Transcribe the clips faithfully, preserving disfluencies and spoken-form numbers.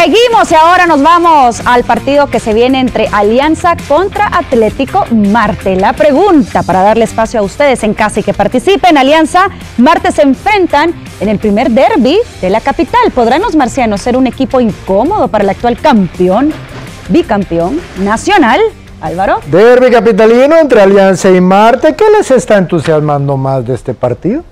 Seguimos y ahora nos vamos al partido que se viene entre Alianza contra Atlético Marte. La pregunta para darle espacio a ustedes en casa y que participen: Alianza, Marte se enfrentan en el primer derbi de la capital. ¿Podrán los marcianos ser un equipo incómodo para el actual campeón, bicampeón nacional? Álvaro. Derbi capitalino entre Alianza y Marte. ¿Qué les está entusiasmando más de este partido?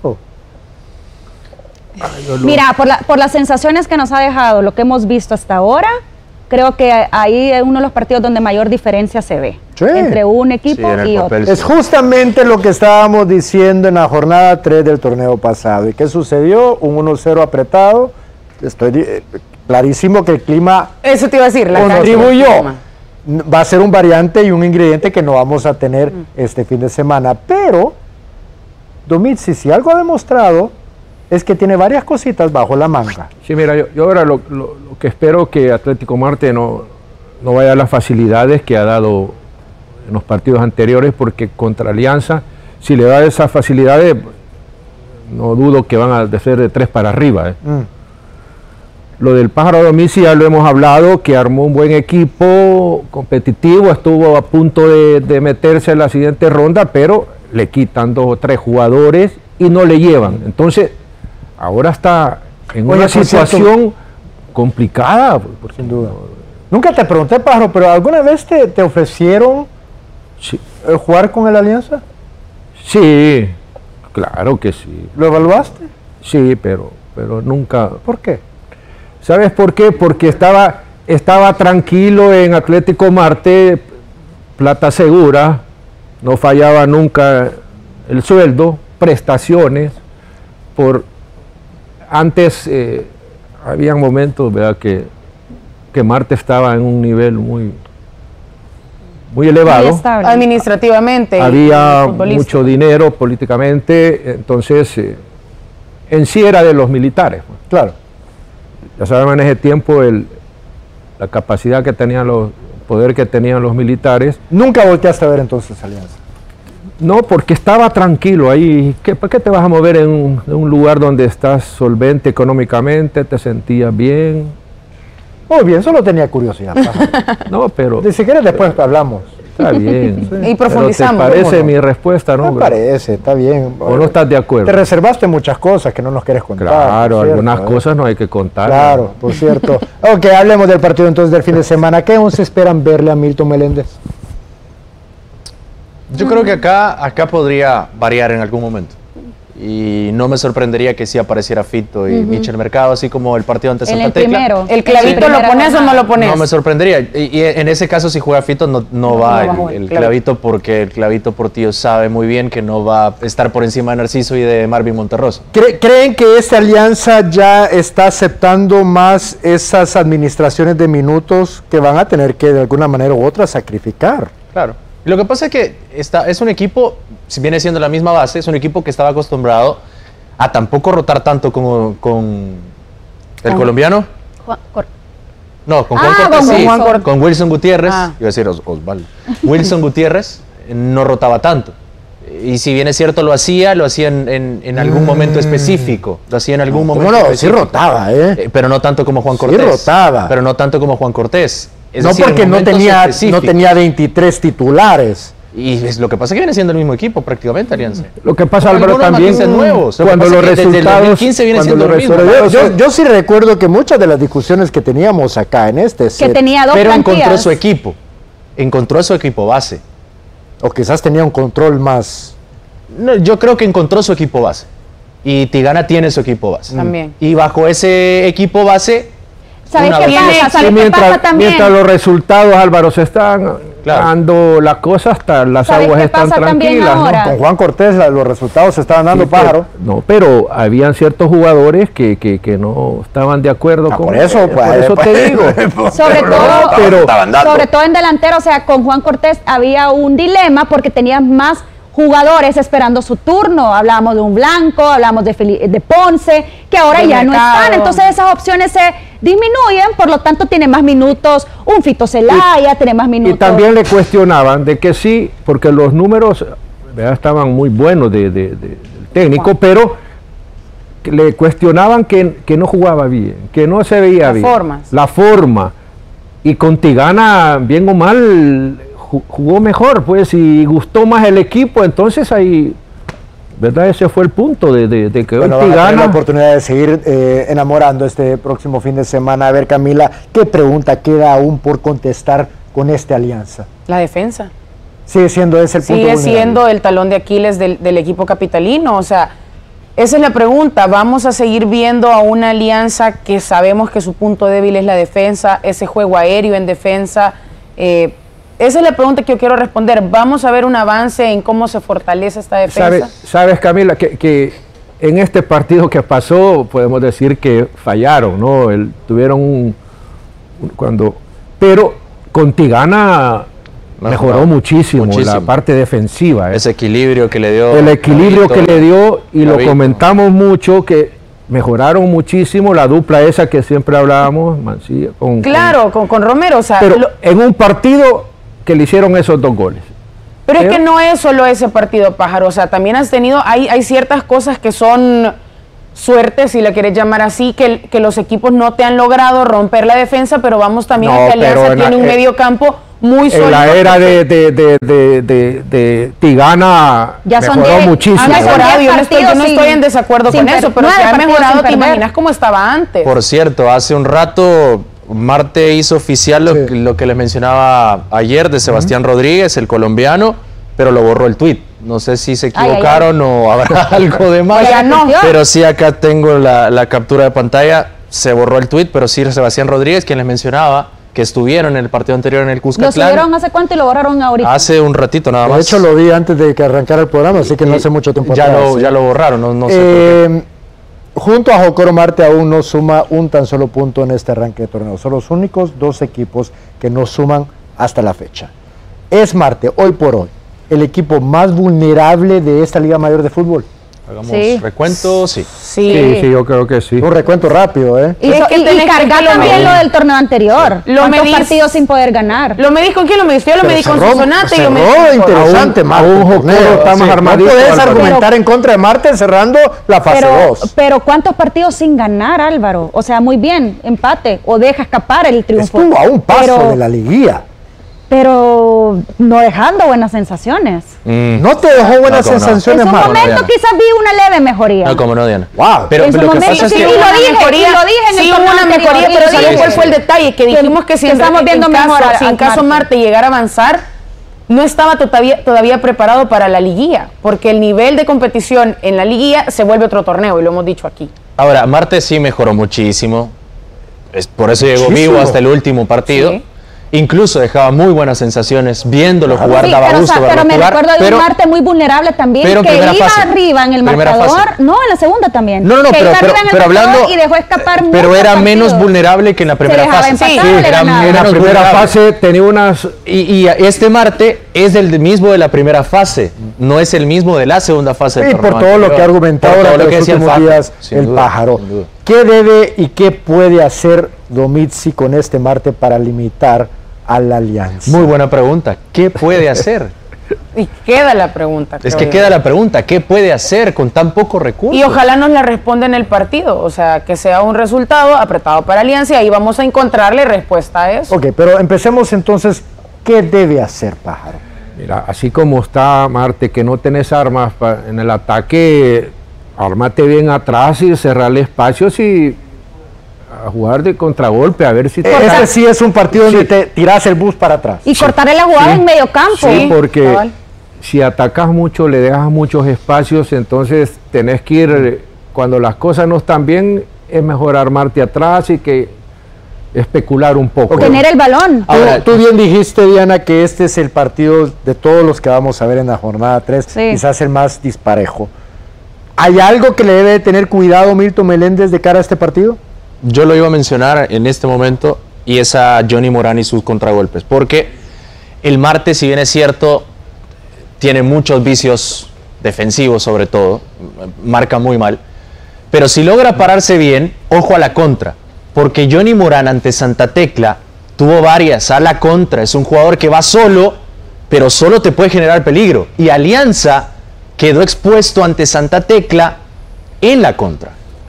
Mira, por, la, por las sensaciones que nos ha dejado, lo que hemos visto hasta ahora, creo que ahí es uno de los partidos donde mayor diferencia se ve, sí, entre un equipo sí, y otro. Es justamente lo que estábamos diciendo en la jornada tres del torneo pasado. ¿Y qué sucedió? Un uno cero apretado. Estoy eh, clarísimo que el clima Eso te iba a decir, la contribuyó. Va a ser un variante y un ingrediente que no vamos a tener mm. este fin de semana. Pero Domitzi, si algo ha demostrado, es que tiene varias cositas bajo la manga. Sí, mira, yo, yo ahora lo, lo, lo que espero que Atlético Marte no, no vaya a las facilidades que ha dado en los partidos anteriores, porque contra Alianza, si le da esas facilidades, no dudo que van a ser de tres para arriba. ¿eh? Mm. Lo del Pájaro Domitzi ya lo hemos hablado, que armó un buen equipo competitivo, estuvo a punto de, de meterse en la siguiente ronda, pero le quitan dos o tres jugadores y no le llevan. Entonces, ahora está en Oye, una situación cierto, complicada. Por sin duda. Nunca te pregunté, Pájaro, pero ¿alguna vez te, te ofrecieron sí. jugar con el Alianza? Sí, claro que sí. ¿Lo evaluaste? Sí, pero, pero nunca. ¿Por qué? ¿Sabes por qué? Porque estaba, estaba tranquilo en Atlético Marte, plata segura, no fallaba nunca el sueldo, prestaciones, por antes eh, había momentos, ¿verdad?, que, que Marte estaba en un nivel muy, muy elevado. Muy administrativamente. Había mucho dinero políticamente, entonces eh, en sí era de los militares. Pues. Claro. Ya saben en ese tiempo el, la capacidad que tenían los, el poder que tenían los militares. ¿Nunca volteaste a ver entonces Alianza? No, porque estaba tranquilo ahí. ¿Qué, ¿Por qué te vas a mover en un, en un lugar donde estás solvente económicamente, te sentías bien? Muy bien, solo tenía curiosidad. No, pero... Ni siquiera después pero, hablamos. Está bien. Sí. Y profundizamos. Pero ¿te parece no? mi respuesta, no? Me parece, está bien. ¿O no estás de acuerdo? Te reservaste muchas cosas que no nos quieres contar. Claro, cierto, algunas ¿eh? cosas no hay que contar. Claro, ¿no? Por cierto. Ok, hablemos del partido entonces del fin de semana. ¿Qué aún se esperan verle a Milton Meléndez? Yo creo que acá, acá podría variar en algún momento. Y no me sorprendería que sí apareciera Fito y uh-huh. Michel Mercado, así como el partido ante Santa el Tecla. Primero. ¿El clavito sí. lo pones o no lo pones? No me sorprendería. Y, y en ese caso, si juega Fito, no, no, no va no el, el clavito, porque el clavito Portillo sabe muy bien que no va a estar por encima de Narciso y de Marvin Monterroso. ¿Cre ¿Creen que esta alianza ya está aceptando más esas administraciones de minutos que van a tener que de alguna manera u otra sacrificar? Claro. Lo que pasa es que está, es un equipo, si viene siendo la misma base, es un equipo que estaba acostumbrado a tampoco rotar tanto como con el ¿Con? colombiano. Juan, no, con Juan ah, Cortés, con, sí, Juan Cortés. Con Wilson Gutiérrez, ah. iba a decir Os, Osvaldo. Wilson Gutiérrez no rotaba tanto. Y si bien es cierto, lo hacía, lo hacía en, en, en algún mm. momento específico. Lo hacía en algún no, momento no, específico. Sí rotaba, ¿eh? eh pero no tanto como Juan Cortés. Sí rotaba. Pero no tanto como Juan Cortés. Es no decir, porque no tenía, no tenía veintitrés titulares. Y es lo que pasa es que viene siendo el mismo equipo prácticamente, Alianza. Lo que pasa, Álvaro, también nuevos. Lo cuando los resultados... Desde el dos mil quince viene siendo lo mismo. Yo, yo, yo sí recuerdo que muchas de las discusiones que teníamos acá en este set, que tenía dos pero plantillas. encontró su equipo. Encontró su equipo base. O quizás tenía un control más... No, yo creo que encontró su equipo base. Y Tigana tiene su equipo base. También. Y bajo ese equipo base... ¿Sabes qué pasa? ¿Sabes mientras, qué pasa también? Mientras los resultados, Álvaro, se están claro. dando las cosas, hasta las aguas están tranquilas. ¿no? Con Juan Cortés la, los resultados se estaban dando, sí, Pájaro. Pero, no, pero habían ciertos jugadores que, que, que no estaban de acuerdo ah, con... Por eso, pues, por eso pues, te digo. sobre, pero, todo, pero, sobre todo en delantero, o sea, con Juan Cortés había un dilema porque tenía más jugadores esperando su turno. Hablábamos de un Blanco, hablábamos de, Feli de Ponce, que ahora de ya mercado. no están. Entonces esas opciones se disminuyen, por lo tanto tiene más minutos un Fito Zelaya, tiene más minutos. Y también le cuestionaban de que sí, porque los números ¿verdad? estaban muy buenos de, de, de, del técnico, pero que le cuestionaban que, que no jugaba bien, que no se veía Las bien. formas. La forma. Y con Tigana, bien o mal, jugó mejor, pues, y gustó más el equipo, entonces ahí, ¿verdad? Ese fue el punto de, de, de que bueno, hoy van a tener Tigana... la oportunidad de seguir eh, enamorando este próximo fin de semana. A ver, Camila, ¿qué pregunta queda aún por contestar con esta alianza? La defensa. Sigue siendo ese el punto Sigue vulnerable. siendo el talón de Aquiles del, del equipo capitalino, o sea, esa es la pregunta. Vamos a seguir viendo a una alianza que sabemos que su punto débil es la defensa, ese juego aéreo en defensa. Eh, esa es la pregunta que yo quiero responder. ¿Vamos a ver un avance en cómo se fortalece esta defensa? ¿Sabes, sabes Camila, que, que en este partido que pasó, podemos decir que fallaron, ¿no? El, tuvieron un, un- cuando, pero con Tigana mejoró, Mejoró muchísimo, muchísimo. la parte defensiva. ¿eh? Ese equilibrio que le dio. El equilibrio Gavito, que le dio, y lo Gavito. comentamos mucho, que mejoraron muchísimo la dupla esa que siempre hablábamos, Mancilla, con, Claro, con, con Romero, o sea, con- pero lo- en un partido que le hicieron esos dos goles. pero es pero- que no es solo ese partido, Pájaro, o sea, también has tenido, hay, hay ciertas cosas que son suerte, si la quieres llamar así, que, que los equipos no te han logrado romper la defensa, pero vamos también No, a que Alianza pero en la- tiene un eh, medio campo muy sólido. En la era de, de, de, de, de- de Tigana Ya son mejoró diez- muchísimo. Ha Ya son mejorado, diez yo no estoy, yo no partidos estoy sin- en desacuerdo sin con per- eso, pero nueve si ha partidos mejorado, sin te perder. imaginas cómo estaba antes. Por cierto, hace un rato Marte hizo oficial lo, Sí. que- lo que les mencionaba ayer de Sebastián Rodríguez, el colombiano, pero lo borró el tuit. No sé si se Ay, ay, equivocaron o habrá algo de más. Oiga, no. Pero sí, acá tengo la, la captura de pantalla. Se borró el tuit, pero sí Sebastián Rodríguez, quien les mencionaba que estuvieron en el partido anterior en el ¿Lo Cuscatlán. subieron hace cuánto y lo borraron ahorita? Hace un ratito nada más. De hecho, lo vi antes de que arrancara el programa, así que no hace mucho tiempo ya atrás. lo, ¿eh? ya lo borraron, no, no sé por qué. Eh, junto a Jocoro, Marte aún no suma un tan solo punto en este arranque de torneo. Son los únicos dos equipos que no suman hasta la fecha. ¿Es Marte, hoy por hoy, el equipo más vulnerable de esta Liga Mayor de Fútbol? Hagamos Sí. recuento, sí. Sí. Sí, sí, yo creo que sí. Un recuento rápido, ¿eh? Y, Es so- que y- y tenés que- cargar que lo también medís. lo del torneo anterior. Lo ¿Cuántos medís. partidos sin poder ganar? ¿Lo medí con quién lo medí? Yo lo Pero medí con cerró- Sonsonate y lo medí cerró con interesante, Aún- Marte. aún el Jocoro torneo. está más Sí, armadito, No puedes Álvaro. argumentar en contra de Marte cerrando la fase Pero, dos. pero ¿cuántos partidos sin ganar, Álvaro? O sea, muy bien, empate o deja escapar el triunfo. Estuvo a un paso pero, de la liguilla. Pero no dejando buenas sensaciones. Mm. No te dejó buenas No, cómo no. sensaciones, En su Marte. momento Diana. quizás vi una leve mejoría. No, como no, Diana. Wow. Pero, En su pero lo que momento pasa es sí, que... y lo dije, mejoría, y lo dije en el sí hubo torneo una anterior, mejoría, y pero lo ¿sabes dije. cuál fue el detalle? Que dijimos que si que en, estamos en viendo caso, mejora si en a caso Marte. Marte llegara a avanzar, no estaba todavía, todavía preparado para la liguilla, porque el nivel de competición en la liguilla se vuelve otro torneo, y lo hemos dicho aquí. Ahora, Marte sí mejoró muchísimo. Es, por eso llegó Muchísimo. vivo hasta el último partido. Sí. Incluso dejaba muy buenas sensaciones viéndolo jugar, Sí, daba pero, o gusto sea, verlo pero me jugar, recuerdo de pero- un Marte muy vulnerable también, pero en que primera iba fase. arriba en el Primera marcador, fase. no, en la segunda también. No, no, que pero, iba pero, arriba en el pero marcador hablando... y dejó escapar Pero muchos era menos partidos. vulnerable que en la primera dejaba fase. empatar, Sí, le era, ganaba. era En la menos primera vulnerable. fase tenía unas... Y, y este Marte es del mismo de la primera fase, no es el mismo de la segunda fase del Y por torneo todo lo anterior. que ha argumentado Por todo durante lo que los decía el últimos Facu, días sin el duda, pájaro. sin duda. ¿Qué debe y qué puede hacer Domizzi con este Marte para limitar a la Alianza? Muy buena pregunta. ¿Qué puede hacer? Y queda la pregunta. Es creo que yo. queda la pregunta, ¿qué puede hacer con tan pocos recursos? Y ojalá nos la responda en el partido, o sea, que sea un resultado apretado para Alianza y ahí vamos a encontrarle respuesta a eso. Ok, pero empecemos entonces. ¿Qué debe hacer Pájaro? Mira, así como está Marte, que no tenés armas pa- en el ataque, ármate bien atrás y cerrarle espacios y a jugar de contragolpe, a ver si te... Este sí es un partido donde Sí. te tiras el bus para atrás. Y cortarle la jugada en medio campo. Sí, porque cabal. si atacas mucho, le dejas muchos espacios, entonces tenés que ir, eh, cuando las cosas no están bien, es mejor armarte atrás y que especular un poco. Tener el balón. Tú, Ahora- tú bien dijiste, Diana, que este es el partido de todos los que vamos a ver en la jornada tres, Sí. quizás el más disparejo. ¿Hay algo que le debe de tener cuidado Milton Meléndez de cara a este partido? Yo lo iba a mencionar en este momento y es a Johnny Morán y sus contragolpes, porque el Marte, si bien es cierto, tiene muchos vicios defensivos sobre todo, marca muy mal, pero si logra pararse bien, ojo a la contra, porque Johnny Morán ante Santa Tecla tuvo varias a la contra, es un jugador que va solo, pero solo te puede generar peligro, y Alianza quedó expuesto ante Santa Tecla en la contra.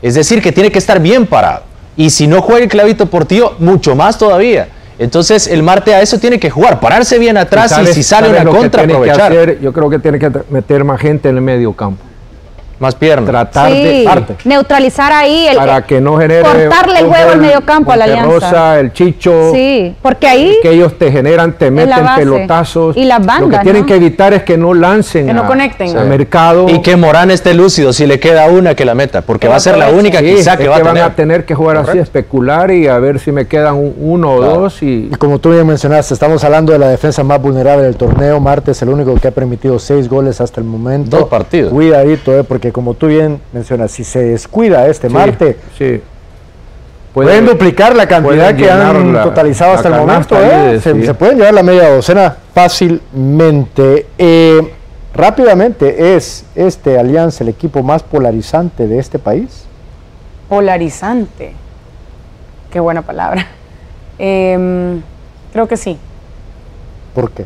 Es decir, que tiene que estar bien parado. Y si no juega el clavito portillo, mucho más todavía. Entonces, el martes a eso tiene que jugar, pararse bien atrás y, sabes, y si sale una contra, aprovechar. Hacer, yo creo que tiene que meter más gente en el medio campo. Más piernas. Tratar sí, de parte. neutralizar ahí el para que no genere cortarle el juego al medio campo a la Alianza. Rosa, el Chicho. Sí, porque ahí que ellos te generan, te meten pelotazos. Y las bandas, lo que tienen ¿no? que evitar es que no lancen que no a, conecten al sí. mercado. Y que Morán esté lúcido si le queda una que la meta, porque que va a ser la única sí, quizá que es va que a van tener. a tener que jugar Correcto. así, especular y a ver si me quedan un, uno Claro. o dos. Y, Y como tú bien mencionaste, estamos hablando de la defensa más vulnerable del torneo. Martes, el único que ha permitido seis goles hasta el momento. Dos partidos. Cuidadito, eh, porque como tú bien mencionas, si se descuida este sí, Marte, sí. pueden duplicar la cantidad pueden que han llenar la- totalizado la hasta el momento. canasta eh. ahí de- Se, sí. se pueden llevar la media docena fácilmente. Eh, rápidamente, ¿es este Alianza el equipo más polarizante de este país? Polarizante. Qué buena palabra. Eh, creo que sí. ¿Por qué?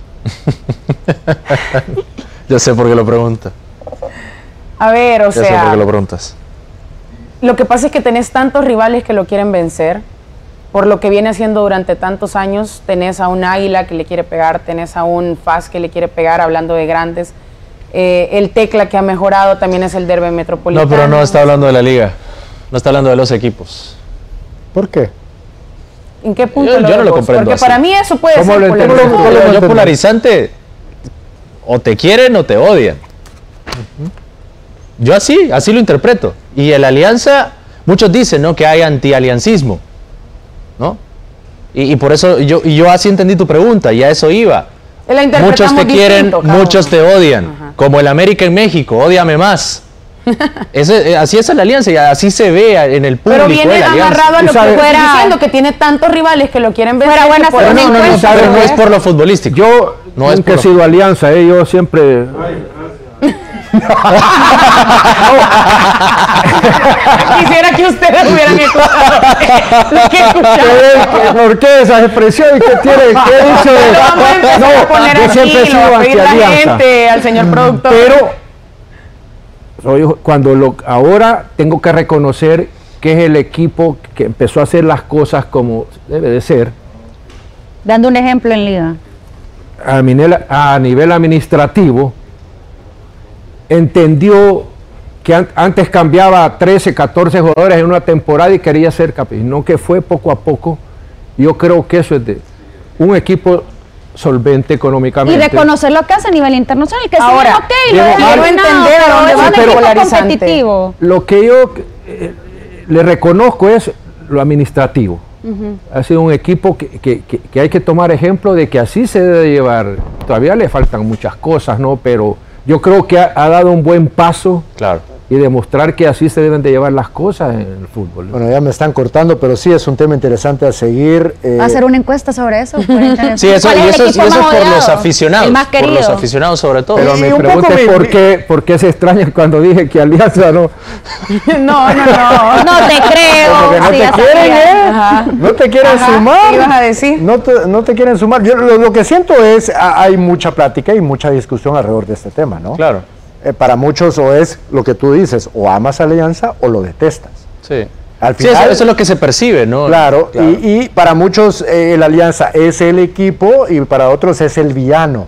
Yo sé por qué lo pregunta. A ver, o Ya sé por sea, qué lo preguntas. lo que pasa es que tenés tantos rivales que lo quieren vencer, por lo que viene haciendo durante tantos años. Tenés a un Águila que le quiere pegar, tenés a un F A S que le quiere pegar, hablando de grandes. Eh, el Tecla que ha mejorado también es el Derby Metropolitano. No, pero no está hablando de la liga. No está hablando de los equipos. ¿Por qué? ¿En qué punto Yo- lo yo no ves lo vos? comprendo Porque así. para mí eso puede ¿Cómo ser lo polarizante. entiendes? ¿Cómo lo Yo entendés? polarizante, o te quieren o te odian. Yo así, así lo interpreto. Y en la alianza, muchos dicen, ¿no?, que hay antialiancismo, ¿no? Y, y por eso yo, y yo así entendí tu pregunta, y a eso iba. La Muchos interpretamos te quieren, distinto, cada muchos uno. te odian, Ajá. como el América en México, ódiame más. Ese, eh, así es la alianza y así se ve en el público. Pero viene de la alianza. agarrado a Y lo que sabe- estoy Fuera- diciendo, que tiene tantos rivales que lo quieren vencer. Fuera buena que por hacer eso una no No, nos encuesta, pero no es gusta. por lo futbolístico. Yo No es nunca he por- sido alianza, eh, yo siempre... Quisiera que ustedes hubieran escuchado lo que escucharon. ¿Por qué esa expresión? ¿Qué tiene? ¿Qué dice? Lo vamos a empezar a poner yo aquí, siempre he lo va sido a pedir la anti-alianza. gente, al señor productor. Pero soy- cuando lo, ahora tengo que reconocer que es el equipo que empezó a hacer las cosas como debe de ser, Dando un ejemplo en liga. a nivel, a nivel administrativo, entendió que an- antes cambiaba a trece, catorce jugadores en una temporada y quería ser campeón, no, que fue poco a poco. Yo creo que eso es de un equipo solvente Y económicamente. reconocer lo que hace a nivel internacional, que Ahora, sí, ok, lo Diego, he quiero ganado, entender a pero dónde es va un el equipo polarizante. competitivo. Lo que yo eh, le reconozco es lo administrativo. Ha sido un equipo que, que- que- que hay que tomar ejemplo de que así se debe llevar. Todavía le faltan muchas cosas, ¿no? Pero yo creo que ha, ha dado un buen paso Claro. y demostrar que así se deben de llevar las cosas en el fútbol. Bueno, ya me están cortando, pero sí es un tema interesante a seguir. eh, Hacer una encuesta sobre eso. por internet. Sí, eso, ¿Cuál y es el eso, y equipo eso es más por los odiado? aficionados. El más por los querido. aficionados sobre todo. Pero Y mi un poco pregunta es me- por qué, por qué se extrañan cuando dije que Alianza no. No, no, no. No te creo. Como que no sí, te ya quieren, sabía. ¿eh? Ajá. No te quieren Ajá, sumar. ¿qué ibas a decir? No te, no te quieren sumar. Yo lo, lo que siento es, a- hay mucha plática y mucha discusión alrededor de este tema, ¿no? Claro. Eh, para muchos o es lo que tú dices, o amas a Alianza o lo detestas. Sí. Al Sí, eso, final- eso es lo que se percibe, ¿no? Claro, Y, y para muchos eh, la Alianza es el equipo y para otros es el villano.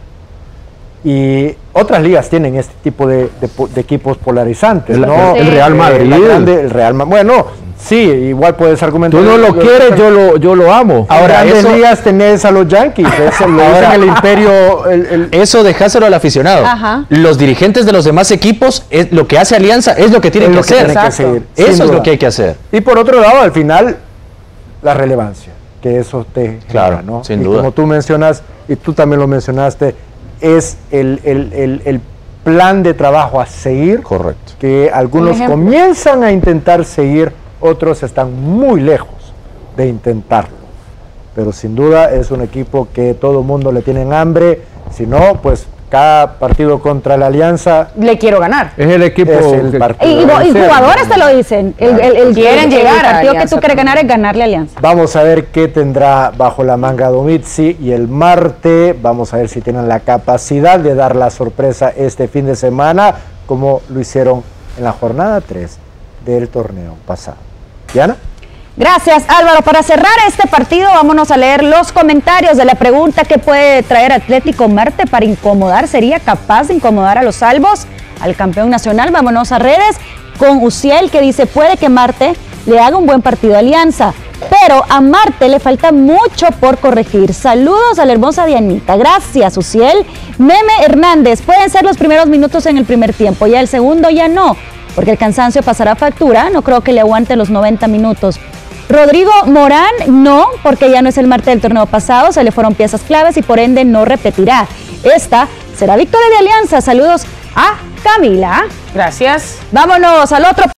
Y otras ligas tienen este tipo de, de po- de equipos polarizantes, El- ¿no? el Real Eh, Madrid. la grande- el Real Ma- Bueno, sí, igual puedes argumentar. Tú no lo quieres, yo lo, yo lo amo. Ahora, Ahora, en grandes eso- ligas tenés a los Yankees, es el, lo dicen el imperio. el- el- Eso dejáselo al aficionado. Ajá. Los dirigentes de los demás equipos, es, lo que hace Alianza es lo que tienen es que lo que hacer. tienen que Exacto. seguir, sin Eso es duda. lo que hay que hacer. Y por otro lado, al final, la relevancia, que eso te Claro, genera, ¿no? sin y duda. como tú mencionas, y tú también lo mencionaste, es el, el- el- el plan de trabajo a seguir, Correcto. que algunos ejemplo. comienzan a intentar seguir, otros están muy lejos de intentarlo. Pero sin duda es un equipo que todo el mundo le tiene hambre, si no, pues cada partido contra la Alianza Le quiero ganar. Es el equipo es el que- partido. Y, y- y jugadores te lo dicen. El, el- el- Quieren el- llegar El a partido que Alianza tú quieres también. ganar es ganarle a Alianza. Vamos a ver qué tendrá bajo la manga Domizzi y el Marte. Vamos a ver si tienen la capacidad de dar la sorpresa este fin de semana, como lo hicieron en la jornada tres del torneo pasado. Diana. Gracias, Álvaro. Para cerrar este partido, vámonos a leer los comentarios de la pregunta: ¿qué puede traer Atlético Marte para incomodar? ¿Sería capaz de incomodar a los salvos, al campeón nacional? Vámonos a redes con Uciel, que dice: puede que Marte le haga un buen partido a Alianza, pero a Marte le falta mucho por corregir. Saludos a la hermosa Dianita. Gracias, Uciel. Meme Hernández: pueden ser los primeros minutos en el primer tiempo, ya el segundo ya no, porque el cansancio pasará factura. No creo que le aguante los noventa minutos. Rodrigo Morán: no, porque ya no es el Marte del torneo pasado, se le fueron piezas claves y por ende no repetirá. Esta será victoria de Alianza. Saludos a Camila. Gracias. Vámonos al otro